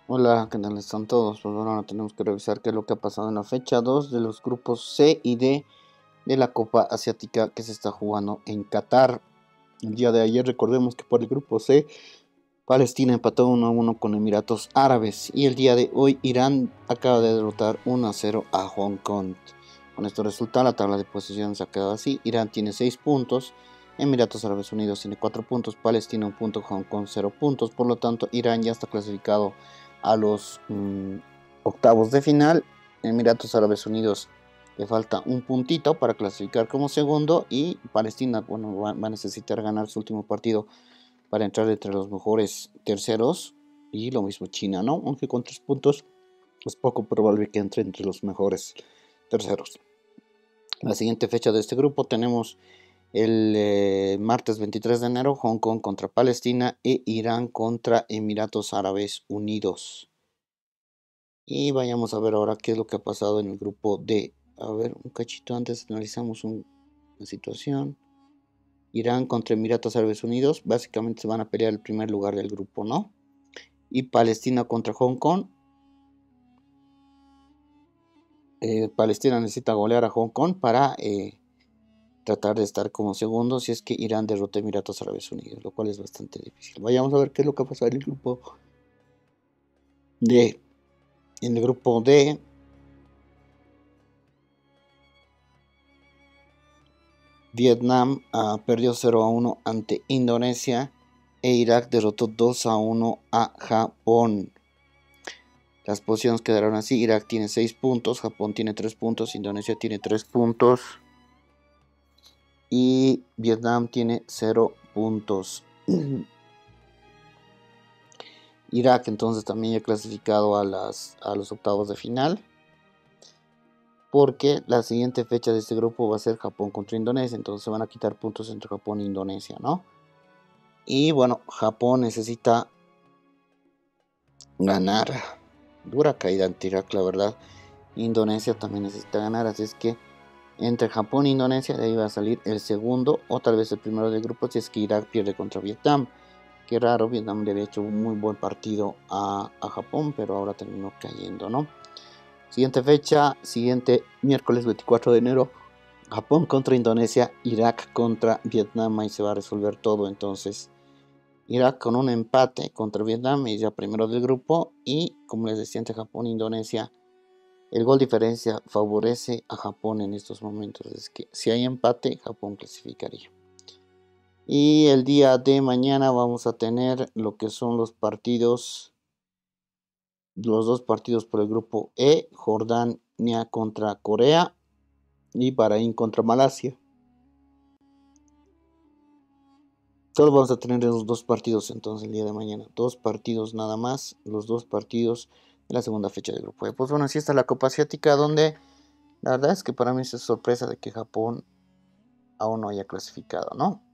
Hola, ¿qué tal están todos? Pues bueno, ahora tenemos que revisar qué es lo que ha pasado en la fecha 2 de los grupos C y D de la Copa Asiática que se está jugando en Qatar. El día de ayer recordemos que por el grupo C, Palestina empató 1-1 con Emiratos Árabes y el día de hoy Irán acaba de derrotar 1-0 a Hong Kong. Con estos resultados la tabla de posiciones ha quedado así: Irán tiene 6 puntos, Emiratos Árabes Unidos tiene 4 puntos, Palestina 1 punto, Hong Kong 0 puntos. Por lo tanto, Irán ya está clasificado a los octavos de final. Emiratos Árabes Unidos le falta un puntito para clasificar como segundo, y Palestina, bueno, va a necesitar ganar su último partido para entrar entre los mejores terceros, y lo mismo China, ¿no? Aunque con 3 puntos es poco probable que entre entre los mejores terceros. La siguiente fecha de este grupo tenemos el martes 23 de enero, Hong Kong contra Palestina e Irán contra Emiratos Árabes Unidos. Y vayamos a ver ahora qué es lo que ha pasado en el grupo D. A ver, un cachito antes analizamos una situación. Irán contra Emiratos Árabes Unidos, básicamente se van a pelear el primer lugar del grupo, ¿no? Y Palestina contra Hong Kong. Palestina necesita golear a Hong Kong para tratar de estar como segundo si es que Irán derrota a Emiratos Árabes Unidos, lo cual es bastante difícil. Vayamos a ver qué es lo que ha pasado en el grupo D. En el grupo D, Vietnam perdió 0-1 ante Indonesia e Irak derrotó 2-1 a Japón. Las posiciones quedaron así: Irak tiene 6 puntos, Japón tiene 3 puntos, Indonesia tiene 3 puntos y Vietnam tiene 0 puntos. Irak entonces también ya clasificado a los octavos de final, porque la siguiente fecha de este grupo va a ser Japón contra Indonesia, entonces se van a quitar puntos entre Japón e Indonesia, ¿no? Y bueno, Japón necesita ganar. Dura caída ante Irak, la verdad. Indonesia también necesita ganar, así es que entre Japón e Indonesia de ahí va a salir el segundo o tal vez el primero del grupo si es que Irak pierde contra Vietnam. Qué raro, Vietnam le había hecho un muy buen partido a Japón, pero ahora terminó cayendo, ¿no? Siguiente fecha, siguiente miércoles 24 de enero, Japón contra Indonesia, Irak contra Vietnam, ahí se va a resolver todo. Entonces Irak con un empate contra Vietnam es ya primero del grupo, y como les decía, entre Japón e Indonesia el gol diferencia favorece a Japón en estos momentos. Es que si hay empate, Japón clasificaría. Y el día de mañana vamos a tener lo que son los dos partidos por el grupo E: Jordania contra Corea y Bahrein contra Malasia. Solo vamos a tener esos dos partidos entonces el día de mañana. Dos partidos nada más, los dos partidos de la segunda fecha del grupo E. Pues bueno, así está la Copa Asiática, donde la verdad es que para mí es sorpresa de que Japón aún no haya clasificado, ¿no?